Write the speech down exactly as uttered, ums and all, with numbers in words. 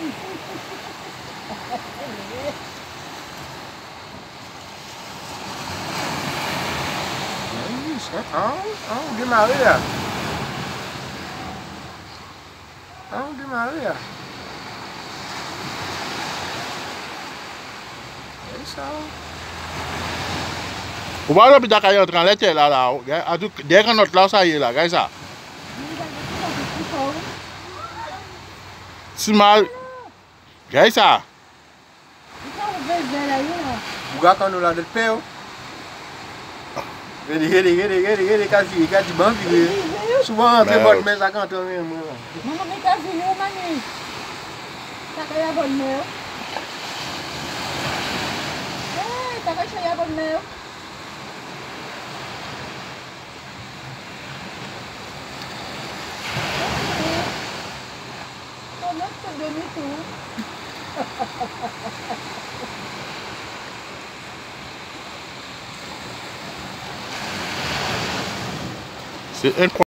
É isso, né? Oh, de Maria. Oh, de Maria. É isso. O valor da caia outra leite lá lá, a tu dega not lá sair lá, gaisa. Small. Gaisa. Buka kanu lá del peo. Gede gede gede gede gede kasi kasi ban fi. Souvent entre bonne mais ça quand on vient moi. Maman me kasi yo mani. Ta kaya bonne meu. Eh, ta kaya bonne meu. C'est incroyable.